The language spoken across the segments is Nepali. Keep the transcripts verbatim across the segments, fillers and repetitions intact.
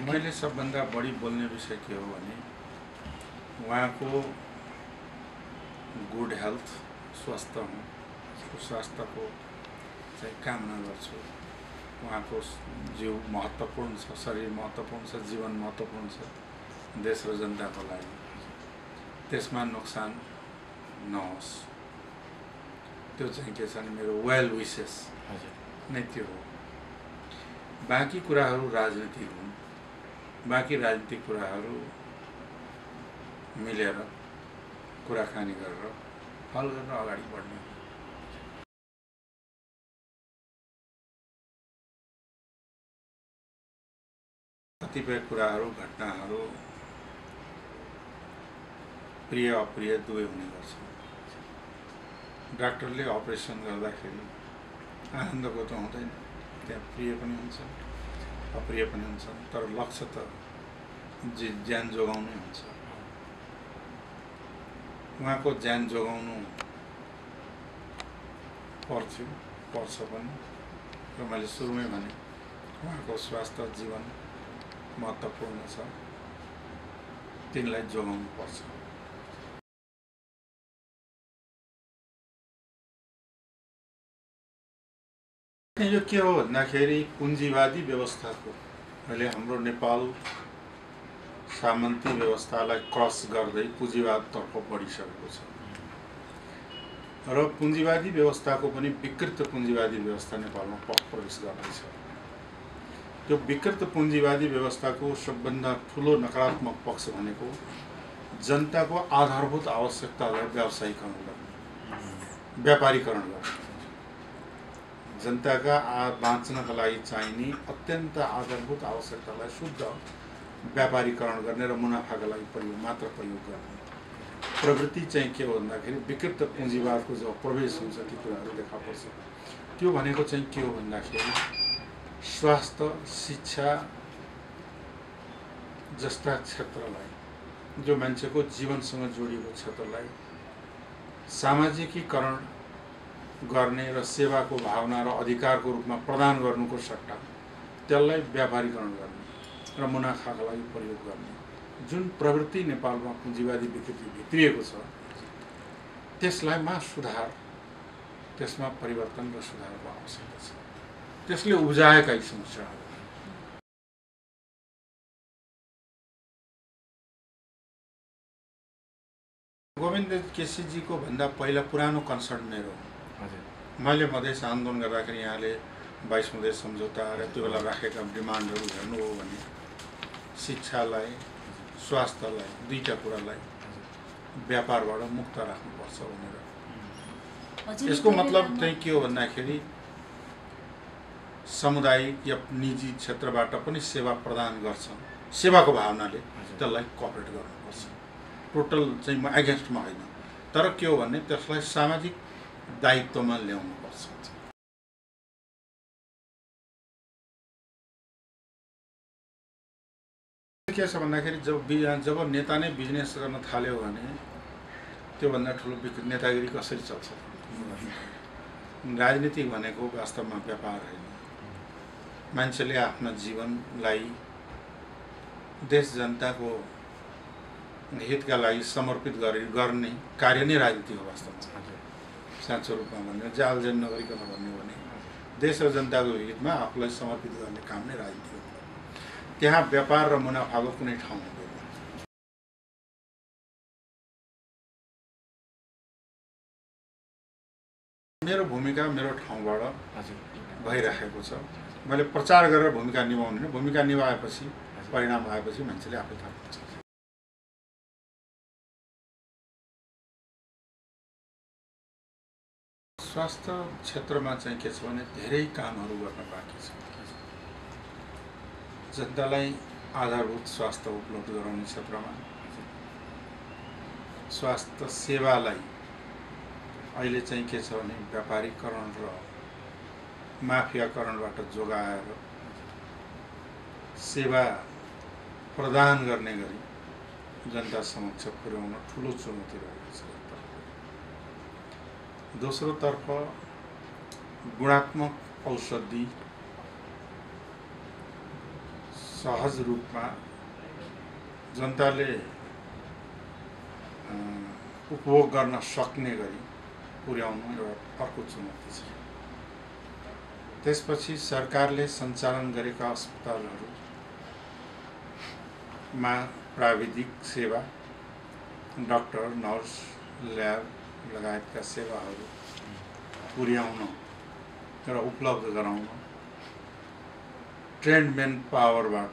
मैले सबभन्दा बढी बोल्ने विषय के हो भने उहाँको गुड हेल्थ, स्वस्थ हुँ, स्वास्थ्यको चाहिँ कामना गर्छु। उहाँको जीव महत्त्वपूर्ण छ, शरीर महत्त्वपूर्ण छ, जीवन महत्त्वपूर्ण छ देश र जनताको लागि। त्यसमा नोक्सान नहोस्, त्यो चाहिँ के छ भने मेरो वेल विसेस नै त्यो हो। बाँकी कुराहरू राजनीतिक हुन्, बाँकी राजनीतिक कुराहरू मिलेर कुराकानी गरेर हल गरेर अगाडि बढ्ने। कतिपय कुराहरू, घटनाहरू प्रिय अप्रिय दुवै हुने गर्छ। डाक्टरले अपरेसन गर्दाखेरि आनन्दको त हुँदैन, त्यहाँ प्रिय पनि हुन्छ, अप्रिय पनि हुन्छ, तर लक्ष्य त जे ज्यान जोगाउनै हुन्छ। उहाँको ज्यान जोगाउनु पर्थ्यो, पर्छ पनि, र मैले सुरुमै भने उहाँको स्वास्थ्य जीवन महत्त्वपूर्ण छ, तिनलाई जोगाउनु पर्छ। यो के हो भन्दाखेरि पुँजीवादी व्यवस्थाको, अहिले हाम्रो नेपाल सामन्ती व्यवस्थालाई क्रस गर्दै पुँजीवादतर्फ बढिसकेको छ र पुँजीवादी व्यवस्थाको पनि विकृत पुँजीवादी व्यवस्था नेपालमा पथ प्रवेश गर्दैछ। त्यो विकृत पुँजीवादी व्यवस्थाको सबभन्दा ठुलो नकारात्मक पक्ष भनेको जनताको आधारभूत आवश्यकतालाई व्यावसायीकरण गर्ने, व्यापारीकरण गर्ने। जनताका बाँच्नका लागि चाहिने अत्यन्त आधारभूत आवश्यकतालाई शुद्ध व्यापारीकरण गर्ने र मुनाफाका लागि प्रयोग मात्र प्रयोग गर्ने प्रवृत्ति चाहिँ के हो भन्दाखेरि विकृत पुँजीवादको जब प्रवेश हुन्छ ती कुराहरू देखा पर्छ। त्यो भनेको चाहिँ के हो भन्दाखेरि स्वास्थ्य, शिक्षा जस्ता क्षेत्रलाई, जो मान्छेको जीवनसँग जोडिएको क्षेत्रलाई सामाजिकीकरण गर्ने र सेवाको भावना र अधिकारको रूपमा प्रदान गर्नुको सट्टा त्यसलाई व्यापारीकरण गर्ने र मुनाफाका लागि प्रयोग गर्ने जुन प्रवृत्ति नेपालमा पुँजीवादी विकृति भित्रिएको छ, त्यसलाई मा सुधार, त्यसमा परिवर्तन र सुधारको आवश्यकता छ। त्यसले उब्जाएका यी समस्याहरू गोविन्द केसीजीको भन्दा पहिला पुरानो कन्सर्न मेरो हो। मैले मधेस आन्दोलन गर्दाखेरि यहाँले बाइस मधेस सम्झौता र त्यो बेला राखेका डिमान्डहरू हेर्नु हो भने शिक्षालाई, स्वास्थ्यलाई, दुईटा कुरालाई व्यापारबाट मुक्त राख्नुपर्छ भनेर। यसको मतलब चाहिँ के हो भन्दाखेरि सामुदायिक या निजी क्षेत्रबाट पनि सेवा प्रदान गर्छ, सेवाको भावनाले त्यसलाई कोअपरेट गर्नुपर्छ। टोटल चाहिँ म एगेन्स्टमा होइन, तर के हो भने त्यसलाई सामाजिक दायित्वमा ल्याउनुपर्छ। के छ भन्दाखेरि जब जब नेता नै बिजनेस गर्न थाल्यो भने त्योभन्दा ठुलो नेतागिरी कसरी चल्छ? राजनीति भनेको वास्तवमा व्यापार होइन। मान्छेले आफ्ना जीवनलाई देश जनताको हितका लागि समर्पित गर्ने कार्य नै राजनीति हो वास्तवमा। साँचो रूपमा भन्ने, जालजेल नगरिकन भन्ने भने देश र जनताको हितमा आफूलाई समर्पित गर्ने काम नै राजनीति हो। त्यहाँ व्यापार र मुनाफाको कुनै ठाउँ हुँदैन। मेरो भूमिका मेरो ठाउँबाट भइराखेको छ। मैले प्रचार गरेर भूमिका निभाउने, भूमिका निभाएपछि परिणाम आएपछि मान्छेले आफै थाहा पाउँछ। स्वास्थ्य क्षेत्रमा चाहिँ के छ भने धेरै कामहरू गर्न बाँकी छ। जनतालाई आधारभूत स्वास्थ्य उपलब्ध गराउने क्षेत्रमा स्वास्थ्य सेवालाई अहिले चाहिँ के छ भने व्यापारीकरण र माफियाकरणबाट जोगाएर सेवा प्रदान गर्ने गरी जनता समक्ष पुर्याउन ठुलो चुनौती रहेको छ। दोस्रो तर्फ गुणात्मक औषधि सहज रूपमा जनताले उपभोग गर्न सक्ने गरी पुर्याउनु एउटा अर्को चुनौती छ। त्यसपछि सरकारले सञ्चालन गरेका अस्पतालहरूमा प्राविधिक सेवा, डाक्टर, नर्स, ल्याब लगायतका सेवाहरू पुर्याउन र उपलब्ध गराउन, ट्रेन्ड मेन पावरबाट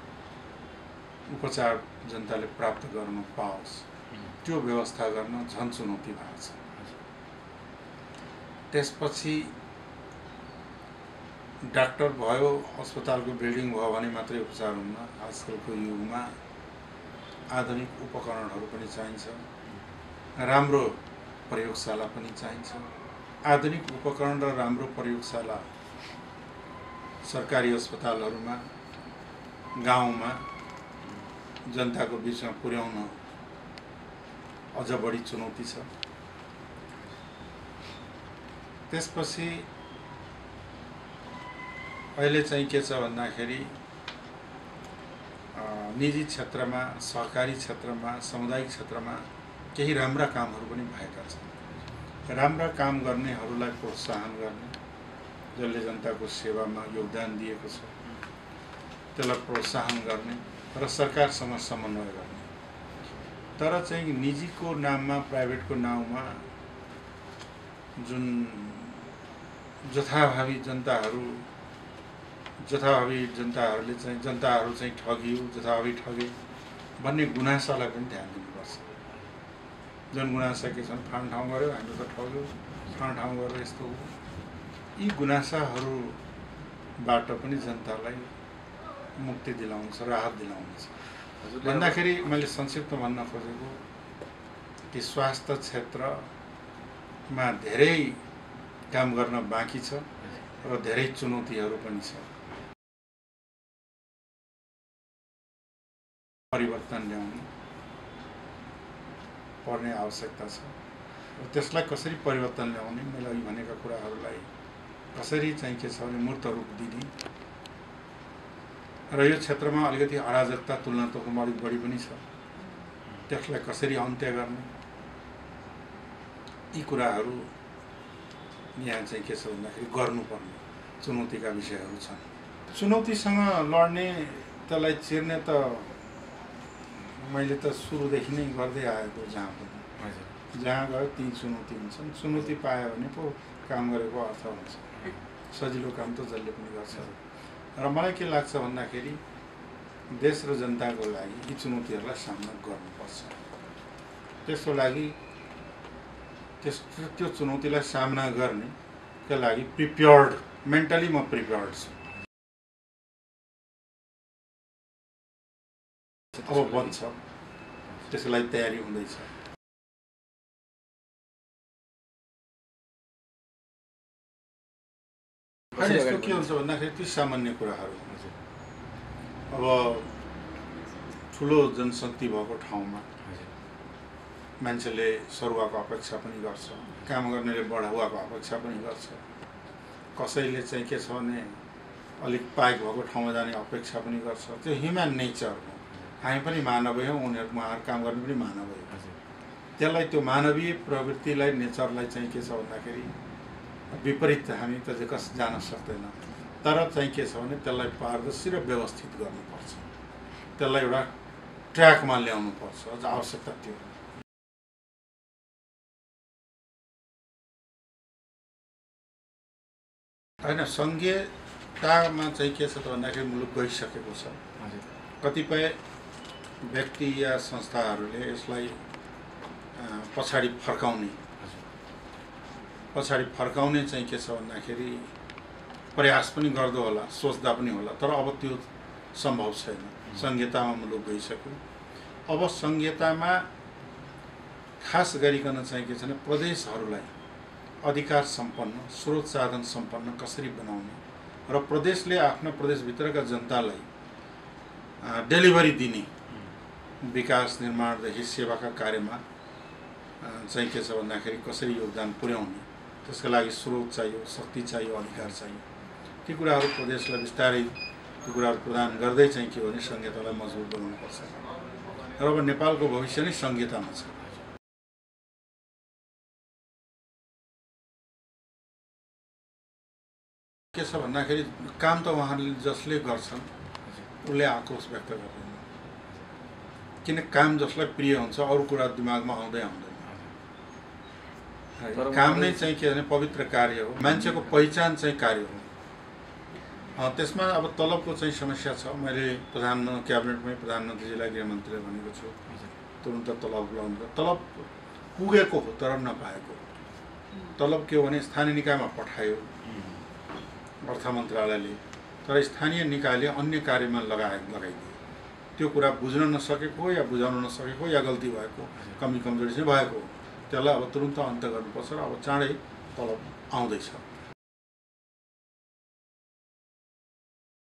उपचार जनताले प्राप्त गर्न पाओस् त्यो व्यवस्था गर्न झन चुनौती भएको छ। त्यसपछि डाक्टर भयो, अस्पतालको बिल्डिङ भयो भने मात्रै उपचार हुन्न। आजकलको युगमा आधुनिक उपकरणहरू पनि चाहिन्छ, राम्रो प्रयोगशाला पनि चाहिन्छ। आधुनिक उपकरण र राम्रो प्रयोगशाला सरकारी अस्पतालहरूमा गाउँमा जनताको बिचमा पुर्याउन अझ बढी चुनौती छ। त्यसपछि अहिले चाहिँ के छ भन्दाखेरि निजी क्षेत्रमा, सहकारी क्षेत्रमा, सामुदायिक क्षेत्रमा केही राम्रा कामहरू पनि भएका छन्। राम्रा काम गर्नेहरूलाई प्रोत्साहन गर्ने, जसले जनताको सेवामा योगदान दिएको छ त्यसलाई प्रोत्साहन गर्ने र सरकारसँग समन्वय गर्ने। तर चाहिँ निजीको नाममा, प्राइभेटको नाउँमा जुन जथाभावी जनताहरू जथाभावी जनताहरूले चाहिँ जनताहरू चाहिँ ठगियो, जथाभावी ठगे भन्ने गुनासालाई पनि ध्यान दिनुपर्छ। जुन गुनासा के छन्, फाँड ठाउँ गऱ्यो, हामी त ठग्यो, फाँड ठाउँ गरेर यस्तो हो, यी गुनासाहरूबाट पनि जनतालाई मुक्ति दिलाउनु छ, राहत दिलाउनु छ। भन्दाखेरि मैले संक्षिप्त भन्न खोजेको कि स्वास्थ्य क्षेत्रमा धेरै काम गर्न बाँकी छ र धेरै चुनौतीहरू पनि छ। परिवर्तन ल्याउनु पर्ने आवश्यकता छ र त्यसलाई कसरी परिवर्तन ल्याउने, मैले अघि भनेका कुराहरूलाई कसरी चाहिँ के छ भने मूर्त रूप दिने र यो क्षेत्रमा अलिकति अराजकता तुलनात्मक अलिक बढी पनि छ, त्यसलाई कसरी अन्त्य गर्ने, यी कुराहरू यहाँ चाहिँ के छ भन्दाखेरि गर्नुपर्ने चुनौतीका विषयहरू छन्। चुनौतीसँग लड्ने, त्यसलाई चिर्ने त मैले त सुरुदेखि नै गर्दै आएको, जहाँ पनि जहाँ गयो ती चुनौती हुन्छन्। चुनौती पायो भने पो काम गरेको अर्थ हुन्छ। सजिलो काम त जसले पनि गर्छ। र मलाई के लाग्छ भन्दाखेरि देश र जनताको लागि यी चुनौतीहरूलाई सामना गर्नुपर्छ। त्यसको लागि त्यस त्यो चुनौतीलाई सामना गर्नेका लागि प्रिपेयर्ड, मेन्टली म प्रिपेयर्ड छु। अब बन्छ, त्यसको लागि तयारी हुँदैछ। यस्तो के हुन्छ भन्दाखेरि ती सामान्य कुराहरू। अब ठुलो जनशक्ति भएको ठाउँमा मान्छेले सरुवाको अपेक्षा पनि गर्छ, काम गर्नेले बढाउवाको अपेक्षा पनि गर्छ, कसैले चाहिँ के छ भने अलिक पाइक भएको ठाउँमा जाने अपेक्षा पनि गर्छ। त्यो ह्युमन नेचर हो। हामी पनि मानवीय हौँ, उनीहरू उहाँहरू काम गर्ने पनि मानवीय हो। त्यसलाई, त्यो मानवीय प्रवृत्तिलाई, नेचरलाई चाहिँ के छ भन्दाखेरि विपरीत हामी त कस जान सक्दैन। तर चाहिँ के छ भने त्यसलाई पारदर्शी र व्यवस्थित गर्नुपर्छ, त्यसलाई एउटा ट्र्याकमा ल्याउनुपर्छ। अझ आवश्यकता त्यो होइन। सङ्घीयतामा चाहिँ के छ त भन्दाखेरि मुलुक गइसकेको छ। कतिपय व्यक्ति या संस्थाहरूले यसलाई पछाडि फर्काउने पछाडि फर्काउने चाहिँ के छ भन्दाखेरि प्रयास पनि गर्दो होला, सोच्दा पनि होला। तर अब त्यो सम्भव छैन। सङ्घीयतामा मुलुक गइसक्यो। अब सङ्घीयतामा खास गरिकन चाहिँ के छ भने प्रदेशहरूलाई अधिकार सम्पन्न, स्रोत साधन सम्पन्न कसरी बनाउने र प्रदेशले आफ्ना प्रदेशभित्रका जनतालाई डेलिभरी दिने, विकास निर्माणदेखि सेवाका कार्यमा चाहिँ के छ भन्दाखेरि कसरी योगदान पुर्याउने, त्यसका लागि स्रोत चाहियो, शक्ति चाहियो, अधिकार चाहियो। ती कुराहरू प्रदेशलाई बिस्तारै त्यो कुराहरू प्रदान गर्दै चाहिँ के भने संहितालाई मजबुत बनाउनुपर्छ र अब नेपालको भविष्य नै संहितामा छ। के छ भन्दाखेरि काम त उहाँहरूले जसले गर्छन् उसले आक्रोश व्यक्त गर्दैन, किन काम जसलाई प्रिय हुन्छ अरू कुरा दिमागमा आउँदै आउँदैन। काम नै चाहिँ के भने पवित्र कार्य हो, मान्छेको पहिचान चाहिँ कार्य हो। त्यसमा अब तलबको चाहिँ समस्या छ। मैले प्रधान क्याबिनेटमै प्रधानमन्त्रीजीलाई गृहमन्त्रीले भनेको छु तुरुन्त तलब लगाउनु। तलब पुगेको हो तर नपाएको। तलब के हो भने स्थानीय निकायमा पठायो अर्थ मन्त्रालयले, तर स्थानीय निकायले अन्य कार्यमा लगाए लगाइदियो। त्यो कुरा बुझ्न नसकेको या बुझाउन नसकेको या गल्ती भएको कमी कमजोरी चाहिँ भएको हो। त्यसलाई अब तुरुन्त अन्त्य गर्नुपर्छ र अब चाँडै तलब आउँदैछ।